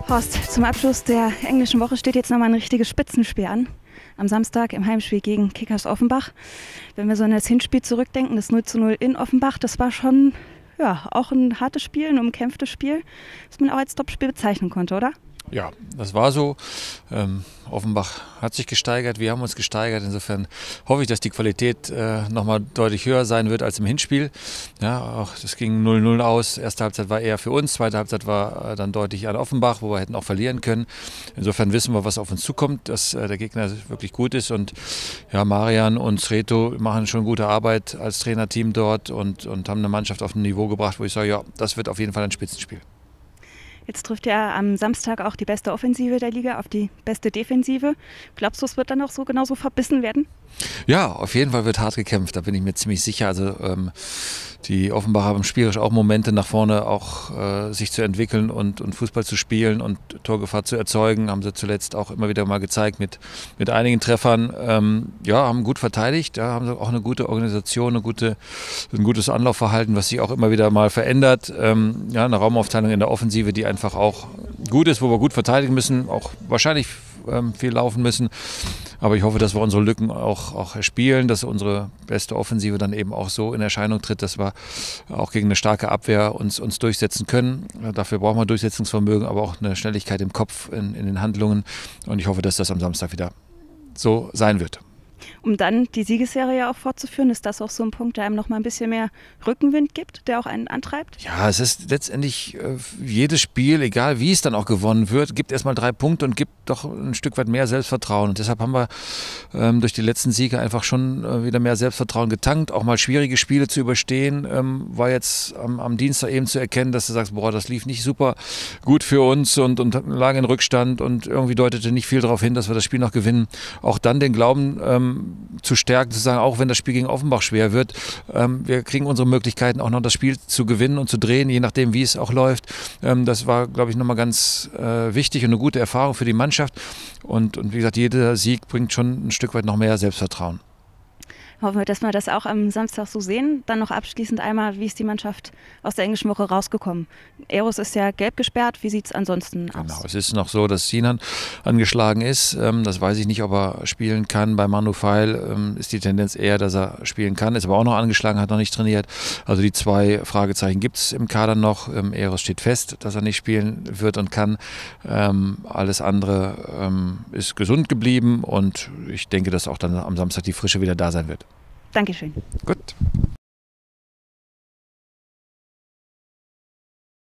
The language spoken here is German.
Horst, zum Abschluss der englischen Woche steht jetzt nochmal ein richtiges Spitzenspiel an. Am Samstag im Heimspiel gegen Kickers Offenbach. Wenn wir so an das Hinspiel zurückdenken, das 0:0 in Offenbach, das war schon auch ein hartes Spiel, ein umkämpftes Spiel, das man auch als Topspiel bezeichnen konnte, oder? Ja, das war so. Offenbach hat sich gesteigert, wir haben uns gesteigert. Insofern hoffe ich, dass die Qualität nochmal deutlich höher sein wird als im Hinspiel. Ja, auch das ging 0:0 aus. Erste Halbzeit war eher für uns, zweite Halbzeit war dann deutlich an Offenbach, wo wir hätten auch verlieren können. Insofern wissen wir, was auf uns zukommt, dass der Gegner wirklich gut ist. Und ja, Marian und Sreto machen schon gute Arbeit als Trainerteam dort und haben eine Mannschaft auf ein Niveau gebracht, wo ich sage, ja, das wird auf jeden Fall ein Spitzenspiel. Jetzt trifft ja am Samstag auch die beste Offensive der Liga auf die beste Defensive. Glaubst du, es wird dann auch so genauso verbissen werden? Ja, auf jeden Fall wird hart gekämpft, da bin ich mir ziemlich sicher. Also die Offenbacher haben spielerisch auch Momente nach vorne, auch sich zu entwickeln und Fußball zu spielen und Torgefahr zu erzeugen. Haben sie zuletzt auch immer wieder mal gezeigt mit einigen Treffern. Haben gut verteidigt, ja, haben sie auch eine gute Organisation, ein gutes Anlaufverhalten, was sich auch immer wieder mal verändert. Eine Raumaufteilung in der Offensive, die einfach auch gut ist, wo wir gut verteidigen müssen, auch wahrscheinlich viel laufen müssen. Aber ich hoffe, dass wir unsere Lücken auch erspielen, dass unsere beste Offensive dann eben auch so in Erscheinung tritt, dass wir auch gegen eine starke Abwehr uns durchsetzen können. Dafür brauchen wir Durchsetzungsvermögen, aber auch eine Schnelligkeit im Kopf, in den Handlungen. Und ich hoffe, dass das am Samstag wieder so sein wird. Um dann die Siegesserie auch fortzuführen, ist das auch so ein Punkt, der einem noch mal ein bisschen mehr Rückenwind gibt, der auch einen antreibt? Ja, es ist letztendlich jedes Spiel, egal wie es dann auch gewonnen wird, gibt erstmal 3 Punkte und gibt doch ein Stück weit mehr Selbstvertrauen. Und deshalb haben wir durch die letzten Siege einfach schon wieder mehr Selbstvertrauen getankt, auch mal schwierige Spiele zu überstehen. War jetzt am Dienstag eben zu erkennen, dass du sagst, boah, das lief nicht super gut für uns und lagen in Rückstand und irgendwie deutete nicht viel darauf hin, dass wir das Spiel noch gewinnen. Auch dann den Glauben zu stärken, zu sagen, auch wenn das Spiel gegen Offenbach schwer wird, wir kriegen unsere Möglichkeiten auch noch das Spiel zu gewinnen und zu drehen, je nachdem wie es auch läuft. Das war, glaube ich, nochmal ganz wichtig und eine gute Erfahrung für die Mannschaft und wie gesagt, jeder Sieg bringt schon ein Stück weit noch mehr Selbstvertrauen. Hoffen wir, dass wir das auch am Samstag so sehen. Dann noch abschließend einmal, wie ist die Mannschaft aus der englischen Woche rausgekommen? Eros ist ja gelb gesperrt, wie sieht es ansonsten aus? Genau, es ist noch so, dass Sinan angeschlagen ist. Das weiß ich nicht, ob er spielen kann. Bei Manu Feil ist die Tendenz eher, dass er spielen kann. Ist aber auch noch angeschlagen, hat noch nicht trainiert. Also die 2 Fragezeichen gibt es im Kader noch. Eros steht fest, dass er nicht spielen wird und kann. Alles andere ist gesund geblieben und ich denke, dass auch dann am Samstag die Frische wieder da sein wird. Dankeschön. Gut.